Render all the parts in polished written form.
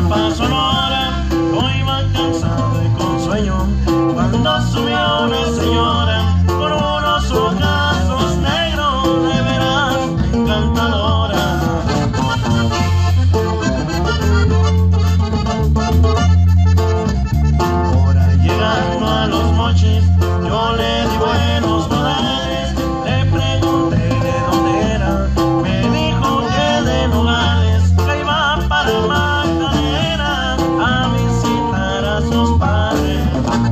Pampa Sonora, yo iba cansado y con sueño cuando subió una señora con unos ojazos negros, de veras encantadora. Ahora llegando a Los Mochis, yo le di buenos modales, le pregunté de dónde era, me dijo que de Nogales, que iba para Magdalena a visitar a sus padres.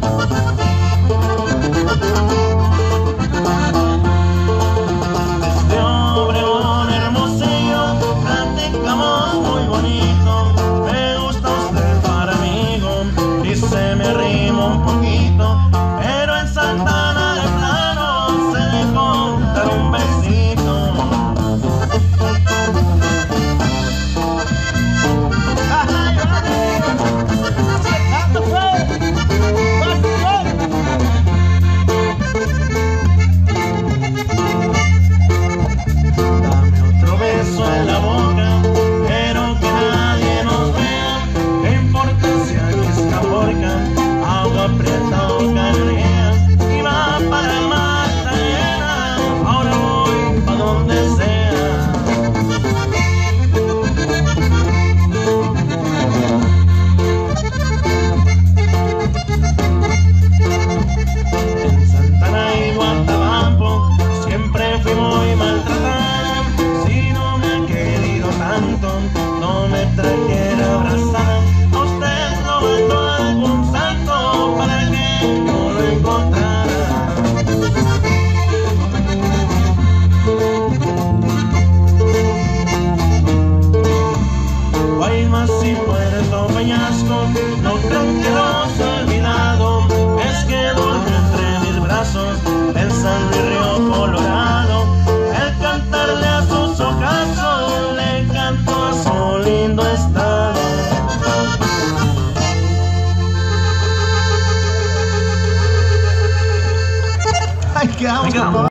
Desde Obregón, Hermosillo, platicamos muy bonito, me gusta usted para amigo y se me arrima un poquito, pero en Santana de plano se dejó dar un besito. Dame otro beso en la boca, pero que nadie nos vea, qué importancia que esta porca, agua prieta o canela, y va para Magdalena, ahora voy pa' donde sea. En Santana y Guatabampo siempre fui muy maltratada, si no me ha querido tanto, no me trajera abrazada, a usted lo mandó a algún santo para que no lo encontrara. Guaymas y Puerto Peñasco, no creo que los he olvidado, es que durmió entre mis brazos en San Luis Río Colorado, el cantarle a sus ojazos le cantó a su lindo estado. Ay, quedamos.